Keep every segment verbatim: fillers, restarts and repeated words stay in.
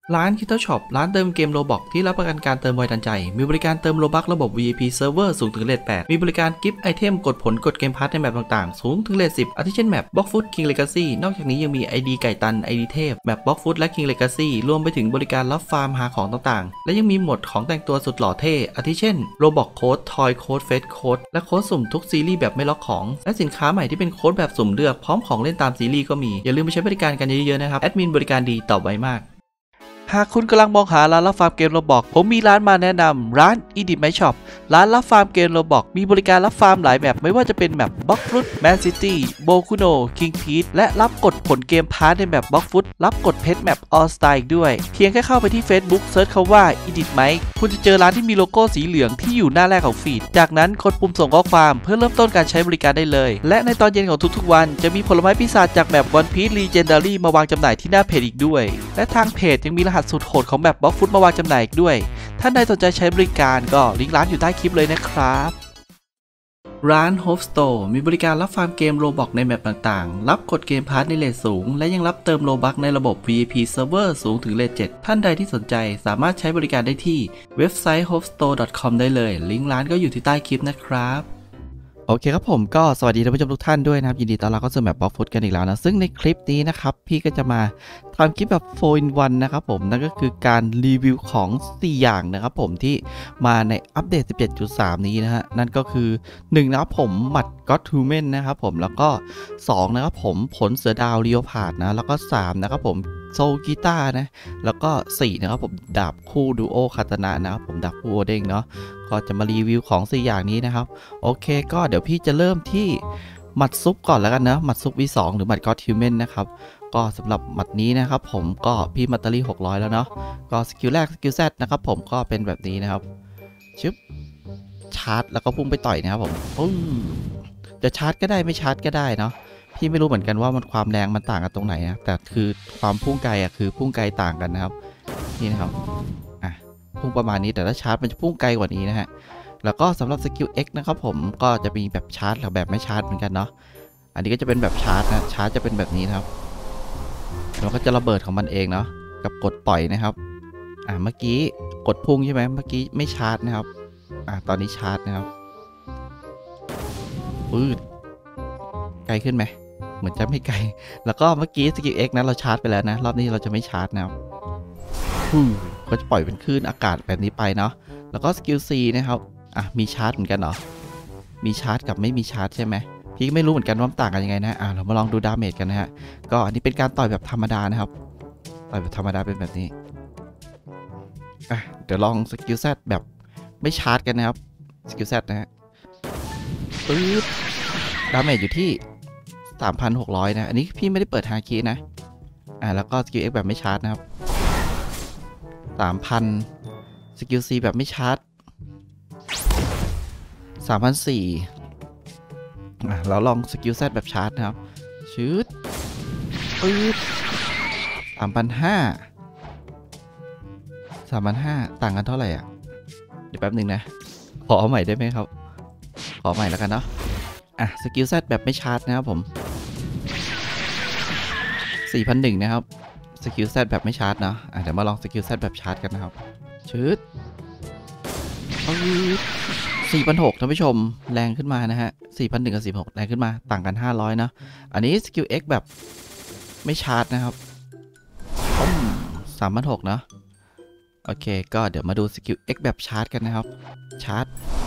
ร้าน Kittle Shop ร้านเติมเกมโรบ็อกที่รับประกันการเติมไวทันใจมีบริการเติมโลบัคระบบ วี ไอ พี Server สูงถึงเรทแปดมีบริการกิฟต์ไอเทมกดผลกดเกมพาร์ทในแมปต่างๆสูงถึงเรทสิบอาทิเช่นแมป Blockfoot King Legacy นอกจากนี้ยังมี ไอ ดี ไก่ตัน ไอ ดี เทพแมป Blockfoot และ King Legacy รวมไปถึงบริการรับฟาร์มหาของต่างๆและยังมีโหมดของแต่งตัวสุดหล่อเท่อาทิเช่น Roblox Code Toy Code Face Code และโค้ดสุ่มทุกซีรีส์แบบไม่ล็อกของและสินค้าใหม่ที่เป็นโค้ดแบบสุ่มเลือกพร้อมของเล่นตามซีรีส์ก็มีอย่าลืมไปใช้บริการกันเยอะๆนะครับแอดมินบริการดีตอบไวมากหากคุณกำลังมองหาร้านรับฟาร์มเกมโรบ็อกผมมีร้านมาแนะนำร้าน Edit My Shop ร้านรับฟาร์มเกมโรบ็อกมีบริการรับฟาร์มหลายแบบไม่ว่าจะเป็นแบบ Blockfoot Man City Bokuno King Peach และรับกดผลเกมพาร์ทในแบบ Blockfoot รับกดเพชรแมป All Star อีกด้วยเพียงแค่เข้าไปที่ Facebook เซิร์ชคำว่า Edit My คุณจะเจอร้านที่มีโลโก้สีเหลืองที่อยู่หน้าแรกของฟีดจากนั้นกดปุ่มส่งข้อความเพื่อเริ่มต้นการใช้บริการได้เลยและในตอนเย็นของทุกๆวันจะมีผลไม้ปีศาจจากแบบ One Piece Legendary มาวางจำหน่ายที่หน้าเพจอีกด้วยและทางเพจยังมีรหัสสุดโหดของแบบBlockfootมาวางจำหน่ายอีกด้วยท่านใดสนใจใช้บริการก็ลิงก์ร้านอยู่ใต้คลิปเลยนะครับร้าน Hope Store มีบริการรับฟาร์มเกมโรบ็อกในแมปต่างๆรับกดเกมพาร์ทในเรทสูงและยังรับเติมโลบัคในระบบ วี ไอ พี Server สูงถึงเรทเจ็ดท่านใดที่สนใจสามารถใช้บริการได้ที่เว็บไซต์ โฮปสโตร์ ดอท คอม ได้เลยลิงก์ร้านก็อยู่ที่ใต้คลิปนะครับโอเคครับผมก็สวัสดีท่านผู้ชมทุกท่านด้วยนะครับยินดีต้อนรับเข้าสู่แมป Blockfoot กันอีกแล้วนะซึ่งในคลิปนี้นะครับพี่ก็จะมาทำคลิปแบบ โฟร์ อิน วัน นะครับผมนั่นก็คือการรีวิวของสี่อย่างนะครับผมที่มาในอัปเดต สิบเจ็ดจุดสาม นี้นะฮะนั่นก็คือหนึ่งนะครับผมหมัด God Human นะครับผมแล้วก็สองนะครับผมผลเสือดาวเรียวผาดนะแล้วก็สามนะครับผมโซกีตาร์นะแล้วก็สี่นะครับผมดาบคู่ดูโอคาตานะนะครับผมดาบคู่โอเด้งเนาะก็จะมารีวิวของสี่อย่างนี้นะครับโอเคก็เดี๋ยวพี่จะเริ่มที่หมัดซุปก่อนแล้วกันนะหมัดซุป วี สอง หรือหมัด God Human นะครับก็สำหรับหมัดนี้นะครับผมก็พี่มัตเตอรี่หกร้อยแล้วเนาะก็สกิลแรกสกิล Z นะครับผมก็เป็นแบบนี้นะครับชึบชาร์จแล้วก็พุ่งไปต่อยนะครับผมจะชาร์จก็ได้ไม่ชาร์จก็ได้เนาะพี่ไม่รู้เหมือนกันว่ามันความแรงมันต่างกันตรงไหนนะแต่คือความพุ่งไกลอ่ะคือพุ่งไกลต่างกันนะครับนี่นะครับอ่ะพุ่งประมาณนี้แต่ถ้าชาร์จมันจะพุ่งไกลกว่านี้นะฮะแล้วก็สำหรับสกิล X นะครับผมก็จะมีแบบชาร์จกับแบบไม่ชาร์จเหมือนกันเนาะอันนี้ก็จะเป็นแบบชาร์จนะชาร์จจะเป็นแบบนี้นะครับแล้วก็จะระเบิดของมันเองเนาะกับกดปล่อยนะครับอ่ะเมื่อกี้กดพุ่งใช่ไหมเมื่อกี้ไม่ชาร์จนะครับอ่ะตอนนี้ชาร์จนะครับปืดไกลขึ้นไหมเหมือนจะไม่ไกลแล้วก็เมื่อกี้สกิล X นั้นเราชาร์จไปแล้วนะรอบนี้เราจะไม่ชาร์จนะครับก็จะปล่อยเป็นคลื่นอากาศแบบนี้ไปเนาะแล้วก็สกิล C นะครับอ่ะมีชาร์จเหมือนกันเหรอมีชาร์จกับไม่มีชาร์จใช่ไหมพี่ไม่รู้เหมือนกันว่าต่างกันยังไงนะอ่ะเรามาลองดูดาเมจกันนะฮะก็อันนี้เป็นการต่อยแบบธรรมดานะครับต่อยแบบธรรมดาเป็นแบบนี้อ่ะเดี๋ยวลองสกิล Z แบบไม่ชาร์จกันนะครับสกิล Z นะฮะปึ๊บดาเมจอยู่ที่สามพันหกร้อยนะอันนี้พี่ไม่ได้เปิดฮาคินะอ่าแล้วก็สกิล X แบบไม่ชาร์จนะครับ สามพัน สกิล C แบบไม่ชาร์จ สามพันสี่ร้อยอ่ะเราลองสกิล Z แบบชาร์จนะครับชืดปื๊ด สามพันห้าร้อย สามพันห้าร้อยต่างกันเท่าไหร่อ่ะเดี๋ยวแป๊บหนึ่งนะขอเอาใหม่ได้ไหมครับขอใหม่แล้วกันเนาะอ่ะสกิล Z แบบไม่ชาร์จนะครับผมสี่พันหนึ่งร้อยนะครับสกิล Z แบบไม่ชาร์จเนาะอ่ะเดี๋ยวมาลองสกิล Z แบบชาร์จกันนะครับชืดสี่พันหกร้อยท่านผู้ชมแรงขึ้นมานะฮะสี่พันหนึ่งร้อยกับสี่พันหกร้อยแรงขึ้นมาต่างกันห้าร้อยนะอันนี้สกิล X แบบไม่ชาร์จนะครับสามพันหกร้อยเนาะโอเคก็เดี๋ยวมาดูสกิล X แบบชาร์จกันนะครับชาร์จ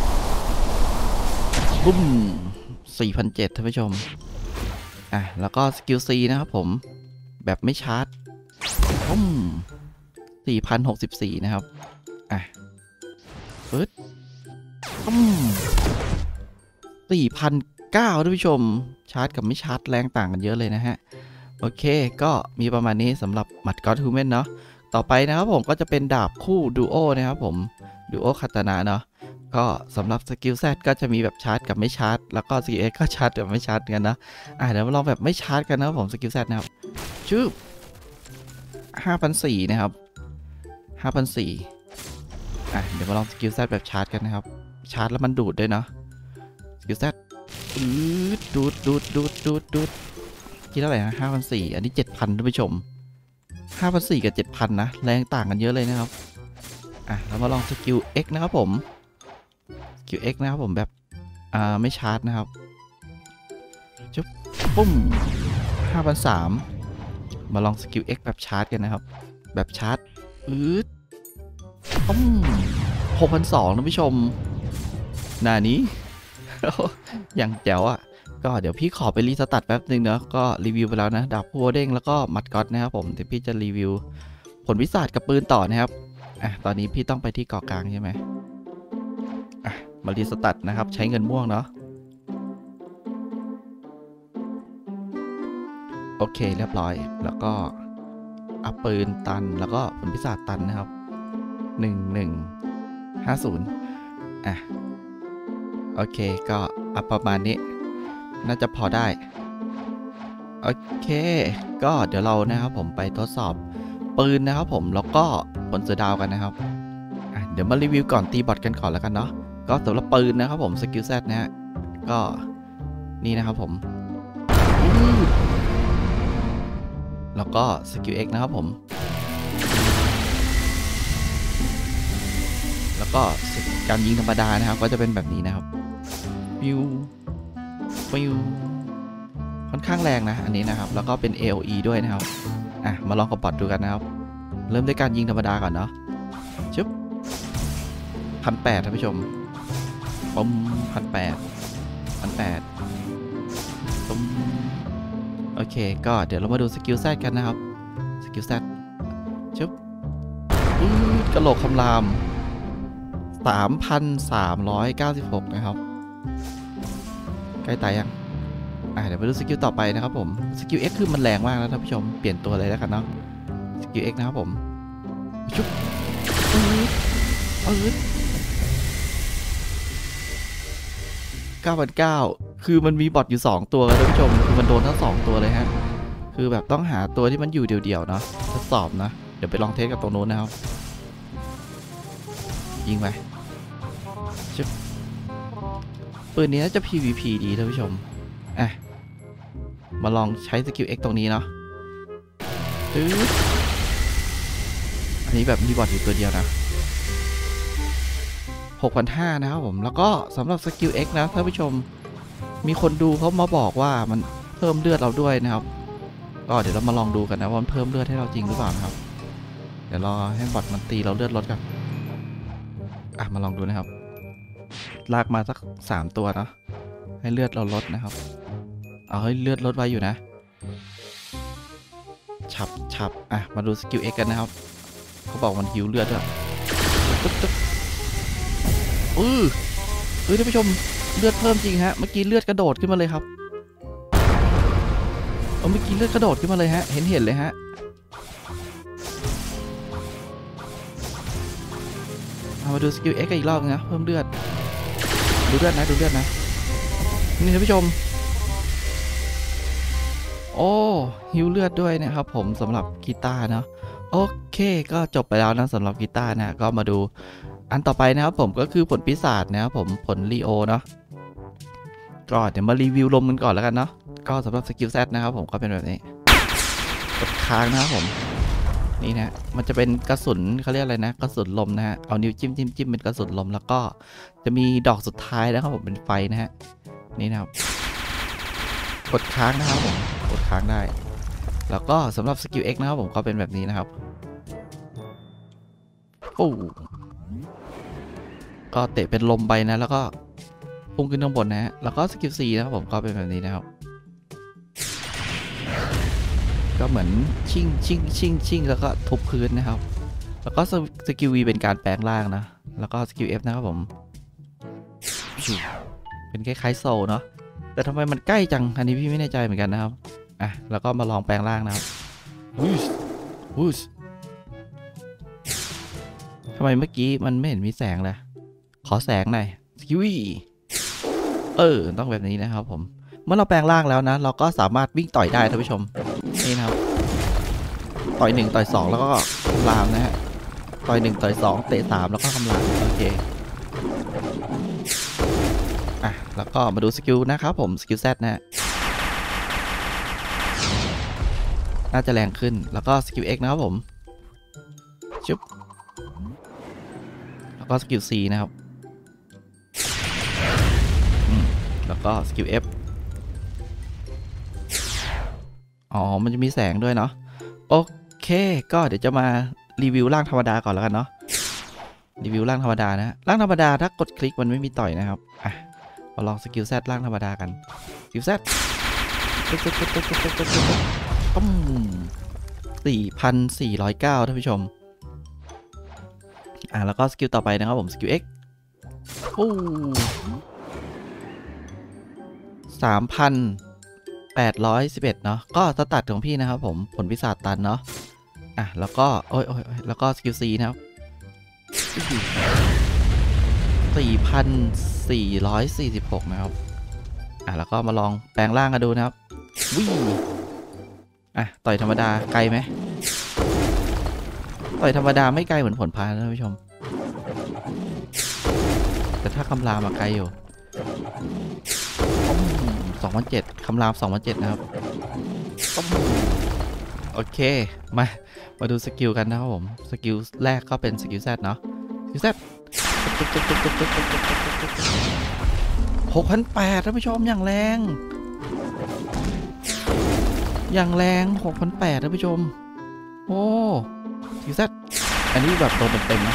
บุ้มสี่พันเจ็ดร้อยท่านผู้ชมอ่ะแล้วก็สกิล C นะครับผมแบบไม่ชาร์จบุ้มสี่พันหกสิบสี่นะครับอ่ะปึ๊ดบุ้มสี่พันเก้าร้อยท่านผู้ชมชาร์จกับไม่ชาร์จแรงต่างกันเยอะเลยนะฮะโอเคก็มีประมาณนี้สำหรับหมัด God Human เนาะต่อไปนะครับผมก็จะเป็นดาบคู่ดูโอนะครับผมดูโอคาตานะเนาะก็สำหรับสกิล Z ก็จะมีแบบชาร์จกับไม่ชาร์จแล้วก็สกิล X ก็ชาร์จกับไม่ชาร์จกันนะอ่ะเดี๋ยวมาลองแบบไม่ชาร์จกันนะครับผมสกิล Z นะครับชื่อห้าพันสี่ร้อยนะครับห้าพันสี่ร้อยอ่ะเดี๋ยวมาลองสกิล Z แบบชาร์จกันนะครับชาร์จแล้วมันดูดด้วยเนาะสกิล Z อืดดูดดูดดูดดูดดูดคิดเท่าไหร่นะห้าพันสี่ร้อยอันนี้เจ็ดพันท่านผู้ชมห้าพันสี่กับเจ็ดพันนะแรงต่างกันเยอะเลยนะครับอ่ะเรามาลองสกิล X นะครับผมสกิล X นะครับผมแบบอ่าไม่ชาร์จนะครับจุ๊บปุ้มห้าพันสามมาลองสกิล X แบบชาร์จกันนะครับแบบชาร์จอืดปุ้มหกพันสองท่านผู้ชมหน้านี้ อย่างแจ๋วอ่ะก็เดี๋ยวพี่ขอไปรีสตาร์ทแป๊บนึงเนาะก็รีวิวไปแล้วนะดาบพัวเด้งแล้วก็มัดก๊อตนะครับผมเดี๋ยวพี่จะรีวิวผลวิสัชกับปืนต่อนะครับอ่ะตอนนี้พี่ต้องไปที่เกาะกลางใช่ไหมอ่ะมารีสตาร์ทนะครับใช้เงินม่วงเนาะโอเคเรียบร้อยแล้วก็อัพปืนตันแล้วก็ผลวิสัชตันนะครับหนึ่งหนึ่งห้าศูนย์อ่ะโอเคก็อัพประมาณนี้น่าจะพอได้โอเคก็เดี๋ยวเรานะครับผมไปทดสอบปืนนะครับผมแล้วก็ผลเสือดาวกันนะครับอ่ะเดี๋ยวมารีวิวก่อนตีบอทกันก่อนแล้วกันเนาะก็สำหรับปืนนะครับผมสกิลแซดนะฮะก็นี่นะครับผมแล้วก็สกิล X นะครับผมแล้วก็การยิงธรรมดานะครับก็จะเป็นแบบนี้นะครับวิววิวค่อนข้างแรงนะอันนี้นะครับแล้วก็เป็น เอ โอ อี ด้วยนะครับอ่ะมาลองกับบอทดูกันนะครับเริ่มด้วยการยิงธรรมดาก่อนเนาะชึบพันแปดท่านผู้ชมปุ๊มพันแปดพันแปดปุ๊มโอเคก็เดี๋ยวเรามาดูสกิลแซดกันนะครับสกิลแซดชึบกระโหลกคำราม สามพันสามร้อยเก้าสิบหก นะครับใกล้ตายยังอ่ะเดี๋ยวไปดูสกิลต่อไปนะครับผมสกิล X คือมันแรงมากนะท่านผู้ชมเปลี่ยนตัวเลยแล้วกันเนาะสกิล X นะครับผมชุบอืดอืดเก้าพันเก้าคือมันมีบอทอยู่สองตัวท่านผู้ชมคือมันโดนทั้งสองตัวเลยฮะคือแบบต้องหาตัวที่มันอยู่เดี่ยวๆเนาะทดสอบนะเดี๋ยวไปลองเทสกับตรงโน้นนะครับยิงไปชุบปืนนี้น่าจะ พี วี พี ดีท่านผู้ชมอ่ะมาลองใช้สกิล X ตรงนี้เนาะอันนี้แบบมีบอทอยู่ตัวเดียวนะ หกพันห้าร้อย นะครับผมแล้วก็สำหรับสกิล X นะท่านผู้ชมมีคนดูเขามาบอกว่ามันเพิ่มเลือดเราด้วยนะครับก็เดี๋ยวเรามาลองดูกันนะว่ามันเพิ่มเลือดให้เราจริงหรือเปล่านะครับเดี๋ยวรอให้บอทมันตีเราเลือดลดกันอ่ะมาลองดูนะครับลากมาสักสามตัวเนาะให้เลือดเราลดนะครับเอาให้เลือดลดไว้อยู่นะฉับฉับอ่ะมาดูสกิล X กันนะครับเขาบอกมันฮิวเลือดด้วยตุ๊บตุ๊บอือเฮ้ยท่านผู้ชมเลือดเพิ่มจริงฮะเมื่อกี้เลือดกระโดดขึ้นมาเลยครับเออเมื่อกี้เลือดกระโดดขึ้นมาเลยฮะเห็นเห็นเลยฮะเอามาดูสกิล X กันอีกรอบนะเพิ่มเลือดดูเลือดนะดูเลือดนะนี่ท่านผู้ชมโอ้ฮิวเลือดด้วยนะครับผมสำหรับกีตาร์เนาะโอเคก็จบไปแล้วนะสำหรับกีตาร์นะก็มาดูอันต่อไปนะครับผมก็คือผลปีศาจนะครับผมผลลีโอเนาะก็เดี๋ยวมารีวิวลมกันก่อนแล้วกันเนาะก็สำหรับสกิล Z นะครับผมก็เป็นแบบนี้กดค้างนะครับผมนี่นะมันจะเป็นกระสุนเขาเรียกอะไรนะกระสุนลมนะฮะเอานิ้วจิ้มจิ้มจิ้มเป็นกระสุนลมแล้วก็จะมีดอกสุดท้ายนะครับผมเป็นไฟนะฮะนี่นะครับกดค้างนะครับผมกดค้างได้แล้วก็สำหรับสกิล X นะครับผมก็เป็นแบบนี้นะครับโอ้ก็เตะเป็นลมไปนะแล้วก็พุ่งขึ้นข้างบนนะฮะแล้วก็สกิล C นะครับผมก็เป็นแบบนี้นะครับก็เหมือนชิ่งชิ่งชิ่งชิ่งแล้วก็ทุบพื้นนะครับแล้วก็สกิล V เป็นการแปลงร่างนะแล้วก็สกิล F นะครับผมเป็นคล้ายๆโซเนาะแต่ทำไมมันใกล้จังอันนี้พี่ไม่แน่ใจเหมือนกันนะครับอ่ะแล้วก็มาลองแปลงร่างนะครับวูชวูชทำไมเมื่อกี้มันไม่เห็นมีแสงเลยขอแสงหน่อยสกิลวีเออต้องแบบนี้นะครับผมเมื่อเราแปลงร่างแล้วนะเราก็สามารถวิ่งต่อยได้ท่านผู้ชมนี่นะครับต่อยหนึ่งต่อยสองแล้วก็คำรามนะฮะต่อยหนึ่งต่อยสองเตะสามแล้วก็คำรามโอเคอ่ะแล้วก็มาดูสกิลนะครับผมสกิล Z นะฮะน่าจะแรงขึ้นแล้วก็สกิล X นะครับผมชุบแล้วก็สกิล C นะครับแล้วก็สกิล F อ๋อมันจะมีแสงด้วยเนาะโอเคก็เดี๋ยวจะมารีวิวร่างธรรมดาก่อนแล้วกันเนาะรีวิวร่างธรรมดานะร่างธรรมดาถ้ากดคลิกมันไม่มีต่อยนะครับอ่ะมาลองสกิล Z ร่างธรรมดากันสกิล Z ต้มสี่พันสี่ร้อยเก้าท่านผู้ชมอ่ะแล้วก็สกิลต่อไปนะครับผมสกิล X โอ้สามพันแปดร้อยสิบเอ็ดเนาะก็สตัดของพี่นะครับผมผลพิศาจตันเนาะอ่ะแล้วก็โอ้ยโอ้ยแล้วก็สกิล C นะครับสี่พันสี่ร้อยสี่สิบหกนะครับอ่ะแล้วก็มาลองแปลงร่างกันดูนะครับวิ่งอ่ะต่อยธรรมดาไกลไหมต่อยธรรมดาไม่ไกลเหมือนผลพานนะท่านผู้ชมแต่ถ้าคำรามมาไกลอยู่สองพันเจ็ดคำรามสองพันเจ็ดนะครับโอเคมามาดูสกิลกันนะครับผมสกิลแรกก็เป็นสกิล Z เนาะสกิล Z หกพันแปดท่านผู้ชมอย่างแรงอย่างแรงหกพันแปดท่านผู้ชมโอ้สกิล Z อันนี้แบบโดนเต็มๆนะ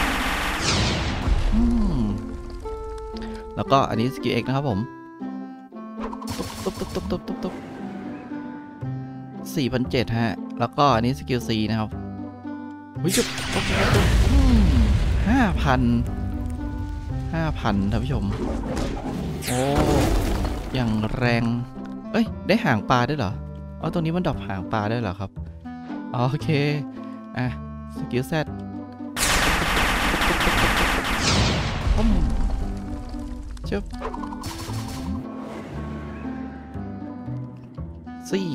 แล้วก็อันนี้สกิล X นะครับผมตุ๊บตุ๊บตุ๊บตุ๊บตุ๊บตุ๊บตุ๊บสี่พันเจ็ดฮะแล้วก็อันนี้สกิล C นะครับวิจุ๊บห้าพันห้าพันท่านผู้ชมโอ้อย่างแรงเอ้ยได้หางปลาด้วยเหรออ๋อตรงนี้มันดรอปหางปลาได้เหรอครับโอเคอ่ะสกิล Z จุ๊บสี่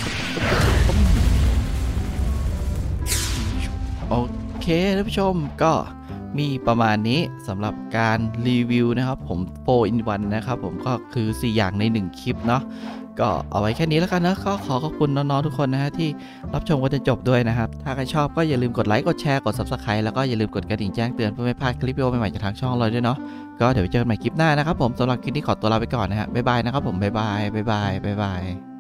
โอเคท่านผู้ชมก็มีประมาณนี้สำหรับการรีวิวนะครับผมโฟร์ อิน วันนะครับผมก็คือสี่อย่างในหนึ่งคลิปเนาะก็เอาไว้แค่นี้แล้วกันนะก็ขอขอบคุณน้องๆทุกคนนะฮะที่รับชมกันจนจบด้วยนะครับถ้าใครชอบก็อย่าลืมกดไลค์กดแชร์กด ซับสไครบ์ แล้วก็อย่าลืมกดกระดิ่งแจ้งเตือนเพื่อไม่พลาดคลิปวิดีโอใหม่ๆจากทางช่องเราด้วยเนาะก็เดี๋ยวเจอกันใหม่คลิปหน้านะครับผมสำหรับคลิปนี้ขอตัวลาไปก่อนนะฮะบ๊ายบายนะครับผมบ๊ายบายบ๊ายบายบ๊ายบาย